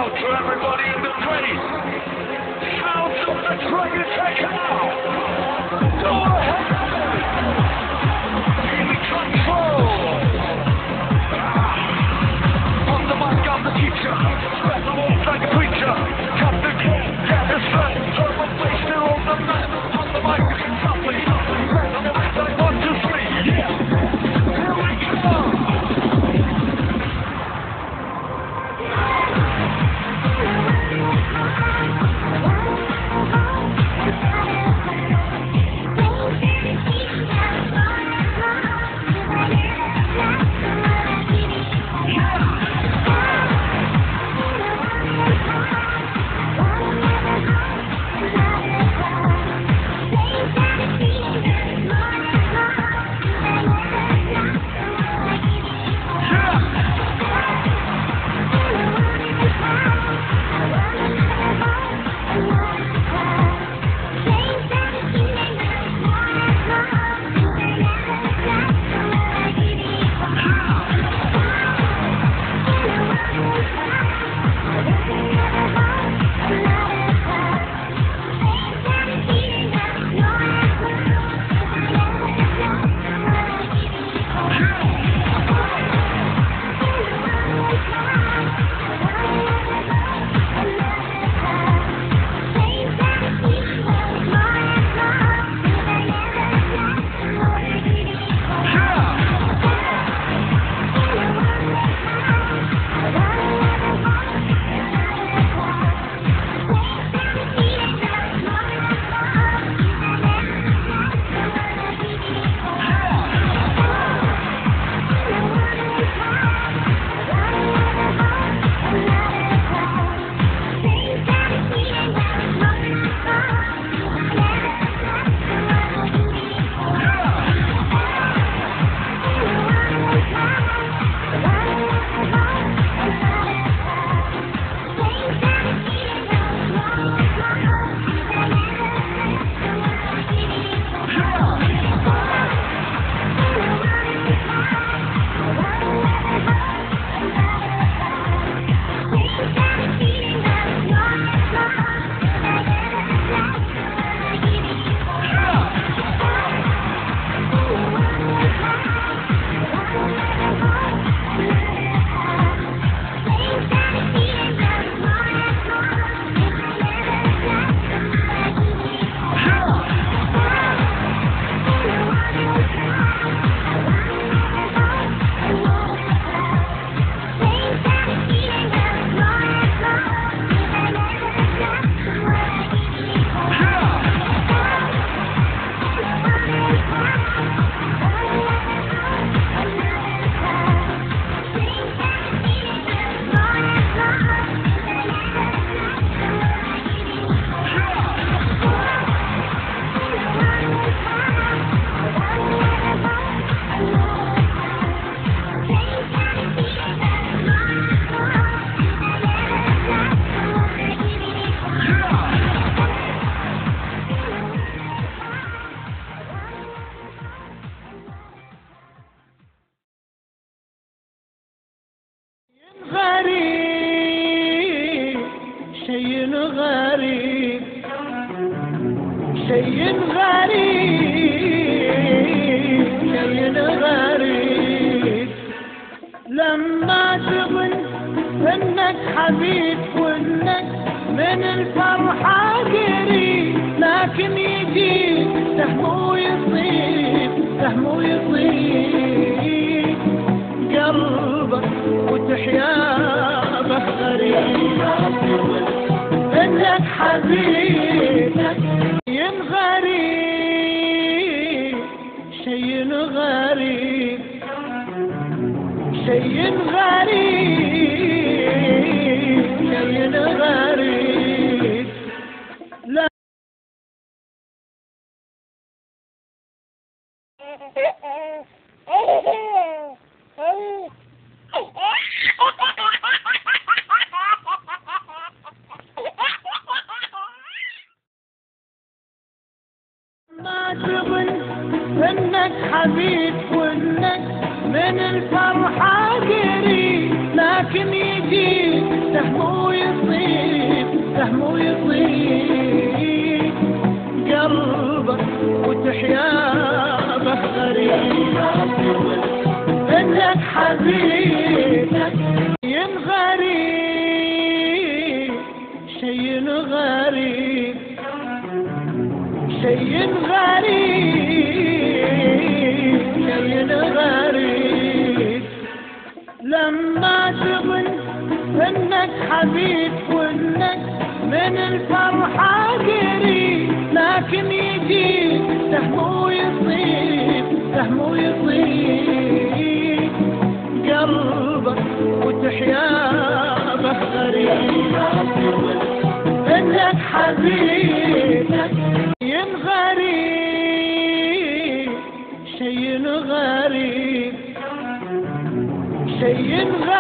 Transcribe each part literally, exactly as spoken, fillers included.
out to everybody in the place. Sounds of the Dragon take out. Go ahead. Give me control. On the mic, I'm the teacher. Spread the walls like a preacher. Cut the cake, get the strength. Turn the face, they're on the mat. On the mic, it's lovely. Spread the walls like one, two, three. Yeah. Here we go. شيء غريب شيء غريب شيء غريب لما تظن انك حبيب وانك من الفرحة قريب، لكن يجي سهم ويصيب سهم ويصيب قلبك وتحيا بك غريب انك حبيب شيء غريب شيء غريب شيء غريب شيء غريب لا ما تظن انك حبيب وانك من الفرحة قريب، لكن يجي سهم ويصيب سهم ويطيب قلبك وتحيا به غريب انك حبيبك غريب شيء غريب شيء غريب شيء غريب لما تظن انك حبيب وانك من الفرحة قريب لكن يجي سهم ويطيب سهم ويطيب قلبك وتحيا به غريب انك حبيبك شيء غريب شيء غريب شيء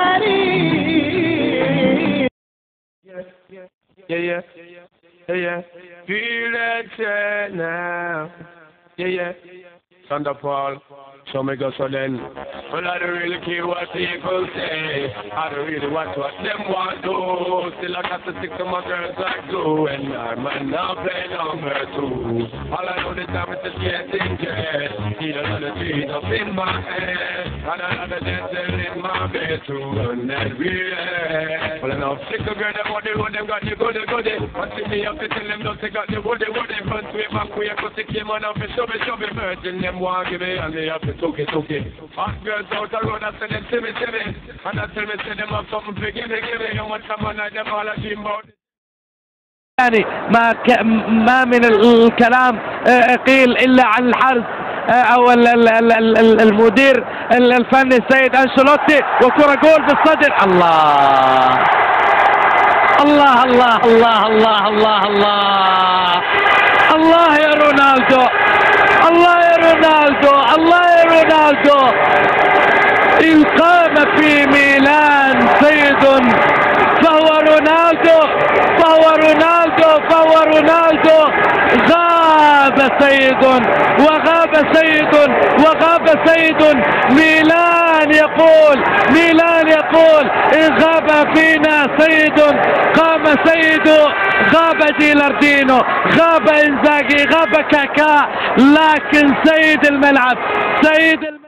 غريب Yeah, yeah, yeah, yeah. Feel it now. Yeah, yeah. Thunderfall, so me go so then. Well, I don't really care what people say. I don't really watch what them want to. Still I got to stick to my girls like glue. And I might not play number two. All I know this time is just getting dressed. Need another treat up in my head. And another dancing in my bedroom. And that real. Well, enough sick of girl, them what they want, them got the goody goody. But see me up to tell them don't they got the woody woody. Front way back way, cause they came on up and show me, show me virgin. Them want give me and they have to took it, took it. Hot girls out the road, I say them see me, see me. And I tell me, say them have something to give me, give me. How much time I night them all a dream about it. يعني ما ك... ما من الكلام قيل إلا عن الحرس أو المدير الفني السيد أنشيلوتي وكرة جول بالصدر. الله الله الله الله الله الله الله الله يا رونالدو الله يا رونالدو الله يا رونالدو. إن قام في ميلان سيد فهو رونالدو فهو رونالدو فهو رونالدو. غاب سيد وغاب سيد وغاب سيد. ميلان يقول ميلان يقول إن غاب فينا سيد قام سيد. غاب جيلاردينو غاب إنزاغي غاب كاكا لكن سيد الملعب سيد الملعب